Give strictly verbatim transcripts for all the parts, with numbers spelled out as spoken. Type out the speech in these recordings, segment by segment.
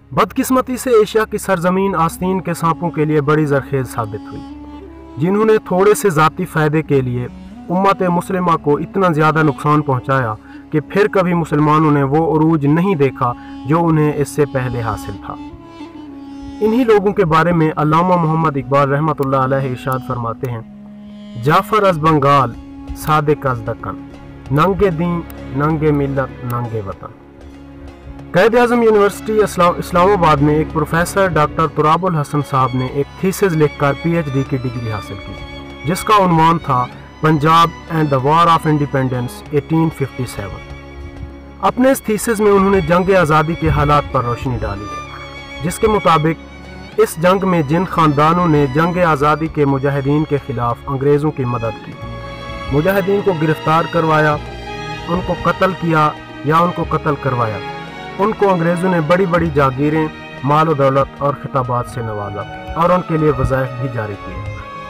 बदकिस्मती से एशिया की सरजमीन आस्तीन के सांपों के लिए बड़ी जरखेज साबित हुई, जिन्होंने थोड़े से ज़ाती फ़ायदे के लिए उम्मत मुस्लिमा को इतना ज़्यादा नुकसान पहुँचाया कि फिर कभी मुसलमानों ने वो उरूज नहीं देखा जो उन्हें इससे पहले हासिल था। इन्हीं लोगों के बारे में अल्लामा मोहम्मद इकबाल रहमतुल्लाह अलैह इरशाद फरमाते हैं, जाफ़र अज़ बंगाल सादिक अज़ दक्कन, नंगे दीन नंगे मिल्लत नंगे वतन। क़ायद आज़म यूनिवर्सिटी इस्लामाबाद में एक प्रोफेसर डॉक्टर तुराबुल हसन साहब ने एक थीसिस लिखकर पीएचडी की डिग्री हासिल की, जिसका उन्वान था Punjab and the war of independence अठारह सौ सत्तावन। अपने इस थीसिस में उन्होंने जंग आज़ादी के हालात पर रोशनी डाली है, जिसके मुताबिक इस जंग में जिन ख़ानदानों ने जंग आज़ादी के मुजाहिदीन के ख़िलाफ़ अंग्रेज़ों की मदद की, मुजाहिदीन को गिरफ़्तार करवाया, उनको कत्ल किया या उनको कत्ल करवाया, उनको अंग्रेज़ों ने बड़ी बड़ी जागीरें, माल और दौलत और खिताबात से नवाजा और उनके लिए वज़ाइफ भी जारी किए।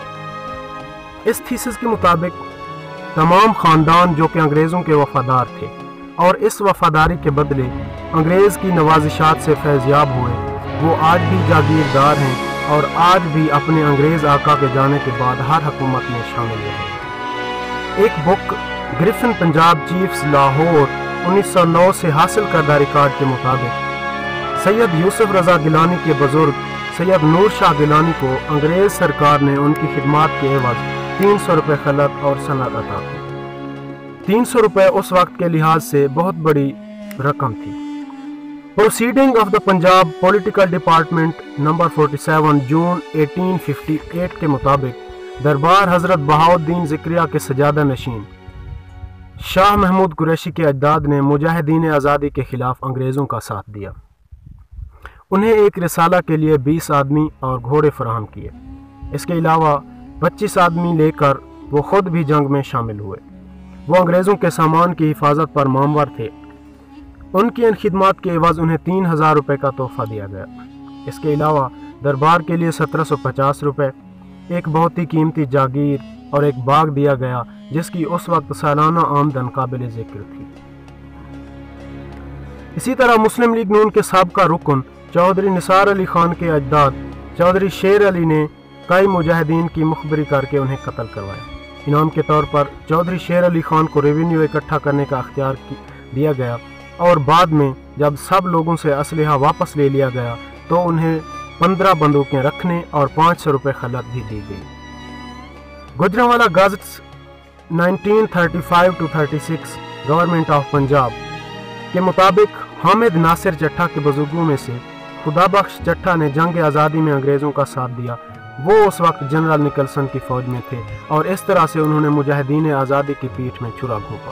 इस थीसिस के मुताबिक तमाम ख़ानदान जो कि अंग्रेज़ों के वफ़ादार थे और इस वफ़ादारी के बदले अंग्रेज़ की नवाजिशात से फैज़याब हुए, वो आज भी जागीरदार हैं और आज भी अपने अंग्रेज़ आका के जाने के बाद हर हुकूमत में शामिल रहे। एक book Griffin Punjab chiefs Lahore उन्नीस सौ नौ से हासिल करदा रिकॉर्ड के मुताबिक सैयद यूसुफ रज़ा गिलानी के बुजुर्ग सैयद नूर शाह गिलानी को अंग्रेज़ सरकार ने उनकी खिदमात के एवज़ तीन सौ रुपये खलत और सनद अता की। तीन सौ रुपये उस वक्त के लिहाज से बहुत बड़ी रकम थी। Proceeding of the Punjab political department number सैंतालीस जून अठारह सौ अट्ठावन के मुताबिक दरबार हज़रत बहाउद्दीन ज़िक्रिया के सजादा नशीन शाह महमूद कुरैशी के अजदाद ने मुजाहिदीन आज़ादी के ख़िलाफ़ अंग्रेज़ों का साथ दिया। उन्हें एक रिसाला के लिए बीस आदमी और घोड़े फराहम किए। इसके अलावा पच्चीस आदमी लेकर वो ख़ुद भी जंग में शामिल हुए। वो अंग्रेज़ों के सामान की हिफाजत पर मामवर थे। उनकी इन खिदमात के एवज़ उन्हें तीन हज़ार रुपये का तोहफ़ा दिया गया। इसके अलावा दरबार के लिए सत्रह सौ पचास रुपये, एक बहुत ही कीमती जागीर और एक बाग दिया गया, जिसकी उस वक्त सालाना आमदन काबिल ज़िक्र थी। इसी तरह मुस्लिम लीग नून के साबका रुकन चौधरी निसार अली खान के अजदाद चौधरी शेर अली ने कई मुजाहिदीन की मुखबरी करके उन्हें कत्ल करवाया। इनाम के तौर पर चौधरी शेर अली खान को रेवेन्यू इकट्ठा करने का अख्तियार दिया गया और बाद में जब सब लोगों से असलहा वापस ले लिया गया तो उन्हें पंद्रह बंदूकें रखने और पाँच सौ रुपये खलत भी दी गई। गुजरांवाला गज़ट्स उन्नीस सौ पैंतीस टू छत्तीस गवर्नमेंट ऑफ पंजाब के मुताबिक हामिद नासिर चट्ठा के बुजुर्गों में से खुदा बख्श चट्ठा ने जंग आज़ादी में अंग्रेज़ों का साथ दिया। वो उस वक्त जनरल निकलसन की फ़ौज में थे और इस तरह से उन्होंने मुजाहिदीन आज़ादी की पीठ में छुरा घोंपा।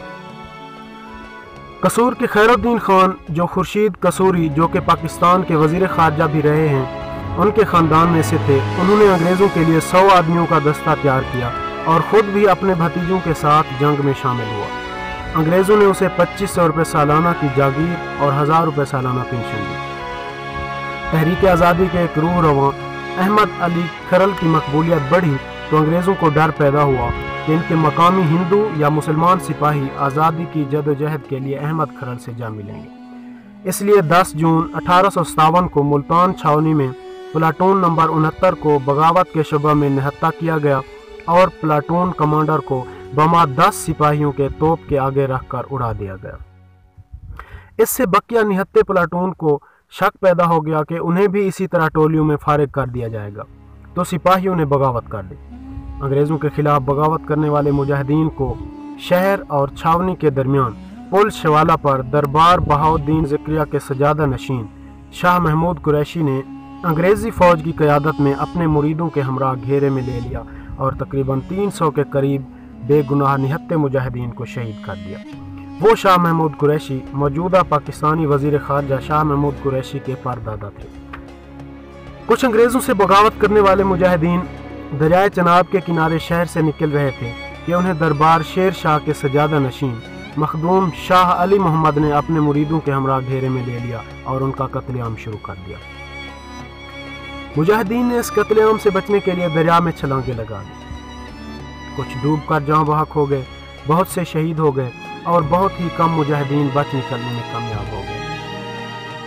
कसूर के खैरुद्दीन खान जो खुर्शीद कसूरी जो कि पाकिस्तान के वज़ीर ख़ारजा भी रहे हैं, उनके ख़ानदान में से थे, उन्होंने अंग्रेज़ों के लिए सौ आदमियों का दस्ता तैयार किया और ख़ुद भी अपने भतीजों के साथ जंग में शामिल हुआ। अंग्रेज़ों ने उसे पच्चीस सौ रुपये सालाना की जागीर और हज़ार रुपये सालाना पेंशन दी। तहरीक आज़ादी के एक रूह रवां अहमद अली खरल की मकबूलियत बढ़ी तो अंग्रेज़ों को डर पैदा हुआ कि इनके मकामी हिंदू या मुसलमान सिपाही आज़ादी की जदोजहद के लिए अहमद खरल से जा मिलेंगे। इसलिए दस जून अठारह सौ सत्तावन को मुल्तान छावनी में प्लाटून नंबर उनहत्तर को बगावत के शुबा में निहत्ता किया गया और प्लाटून कमांडर को बमा दस सिपाहियों के तोप के आगे रखकर उड़ा दिया गया। इससे बकिया निहत्ते प्लाटून को शक पैदा हो गया कि उन्हें भी इसी तरह टोलियों में फारिग कर दिया जाएगा, तो सिपाहियों ने बगावत कर दी। अंग्रेज़ों के खिलाफ बगावत करने वाले मुजाहिदीन को शहर और छावनी के दरमियान पुल शवाला पर दरबार बहाउद्दीन ज़िक्रिया के सजादा नशीन शाह महमूद कुरैशी ने अंग्रेज़ी फ़ौज की क़यादत में अपने मुरीदों के हमरा घेरे में ले लिया और तकरीबन तीन सौ के करीब बेगुनाह निहत्ते मुजाहिदीन को शहीद कर दिया। वो शाह महमूद कुरैशी मौजूदा पाकिस्तानी वज़ीर ख़ारजा शाह महमूद कुरैशी के परदादा थे। कुछ अंग्रेज़ों से बगावत करने वाले मुजाहिदीन दरियाए चनाब के किनारे शहर से निकल रहे थे कि उन्हें दरबार शेर शाह के सजादा नशीन मखदूम शाह अली मोहम्मद ने अपने मुरीदों के हमरा घेरे में ले लिया और उनका कत्लेआम शुरू कर दिया। मुजाहिदीन ने इस कत्लेआम से बचने के लिए दरिया में छलांगे लगा दी। कुछ डूब कर जाँ बहक हो गए, बहुत से शहीद हो गए और बहुत ही कम मुजाहिदीन बच निकलने में कामयाब हो गए।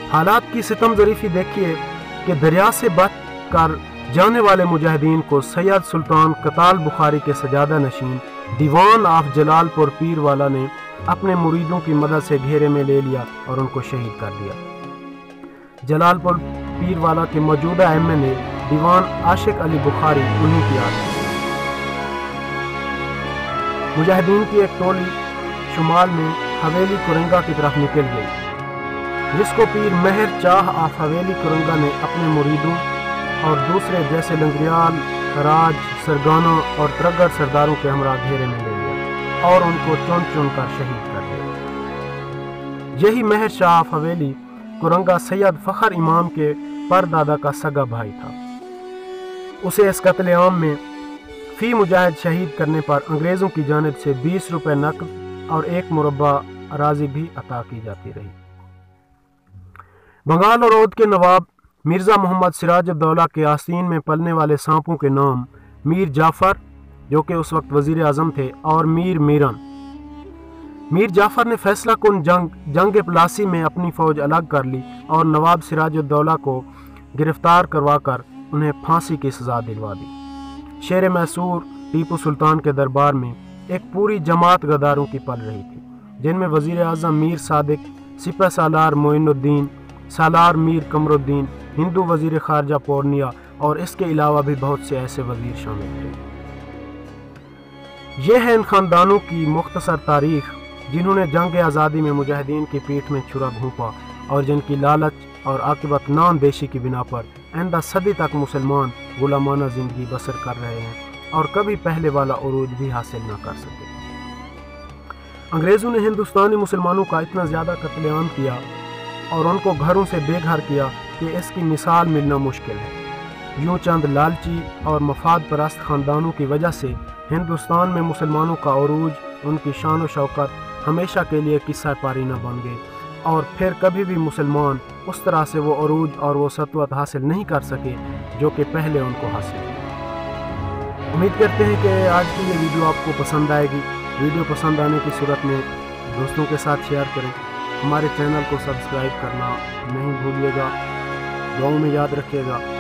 حالات کی ستم ظریفی دیکھیے کہ دریا سے بچ کر جانے والے مجاہدین کو سید سلطان کتال بخاری کے سجادہ نشین دیوان آف جلال پور پیر والا نے اپنے مریدوں کی مدد سے گھیرے میں لے لیا اور ان کو شہید کر دیا۔ جلال پور پیر والا کے موجودہ ایم این اے دیوان عاشق علی بخاری انہی کی آدمی۔ مجاہدین کی ایک ٹولی شمال میں حویلی کرنگا کی طرف نکل گئی، جس کو پیر مہر چاہ آف حویلی کرنگا نے اپنے مریدوں اور دوسرے جیسے لنگریال، خراج، سرگانہ اور ترگڑ سرداروں کے ہمراہ گھیرے میں لے لیا اور ان کو چن چن کر شہید کر دیا۔ یہی مہر شاہ آف حویلی کرنگا سید فخر امام کے پردادا کا سگا بھائی تھا۔ اسے اس قتل عام میں فی مجاہد شہید کرنے پر انگریزوں کی جانب سے بیس روپے نقد اور ایک مربع اراضی بھی عطا کی جاتی رہی۔ بنگال اور اودھ کے نواب مرزا محمد سراج الدولہ کے آستین میں پلنے والے سانپوں کے نام میر جعفر، جو کہ اس وقت وزیر اعظم تھے، اور میر میرن۔ میر جعفر نے فیصلہ کن جنگ جنگ پلاسی میں اپنی فوج الگ کر لی اور نواب سراج الدولہ کو گرفتار کروا کر انہیں پھانسی کی سزا دلوا دی۔ شیر میسور ٹیپو سلطان کے دربار میں ایک پوری جماعت غداروں کی پل رہی تھی، جن میں وزیر اعظم میر صادق، سپہ سالار معین الدین، سالار میر قمر الدین، ہندو وزیر خارجہ پورنیا اور اس کے علاوہ بھی بہت سے ایسے وزیر شامل تھے۔ یہ ہے ان خاندانوں کی مختصر تاریخ جنہوں نے جنگ آزادی میں مجاہدین کی پیٹھ میں چھرا گھونپا اور جن کی لالچ اور عاقبت نااندیشی کی بنا پر آئندہ صدی تک مسلمان غلامانہ زندگی بسر کر رہے ہیں اور کبھی پہلے والا عروج بھی حاصل نہ کر سکے۔ انگریزوں نے ہندوستانی مسلمانوں کا اتنا زیادہ قتل عام کیا اور ان کو گھروں سے بے گھر کیا کہ اس کی مثال ملنا مشکل ہے۔ یوں چند لالچی اور مفاد پرست خاندانوں کی وجہ سے ہندوستان میں مسلمانوں کا عروج، ان کی شان و شوکت ہمیشہ کے لیے قصہ پارینہ بن گئے اور پھر کبھی بھی مسلمان اس طرح سے وہ عروج اور وہ سطوت حاصل نہیں کر سکے جو کہ پہلے ان کو حاصل ہوئی۔ امید کرتے ہیں کہ آج کی یہ ویڈیو آپ کو پسند آئے گی۔ ویڈیو پسند آنے کی صورت میں دوستوں کے ساتھ شیئر کریں۔ ہمارے چینل کو سبسکرائب کرنا نہیں بھولیے گا۔ دعاؤں میں یاد رکھیے گا۔